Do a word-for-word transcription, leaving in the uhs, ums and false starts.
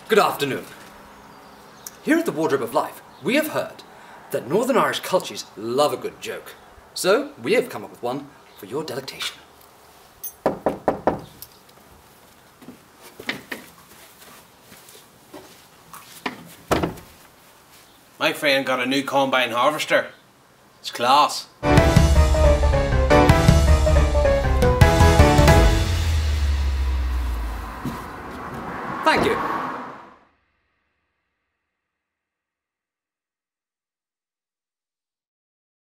Good afternoon. Here at the Wardrobe of Life, we have heard that Northern Irish Culchies love a good joke. So, we have come up with one for your delectation. My friend got a new combine harvester. It's class. Thank you.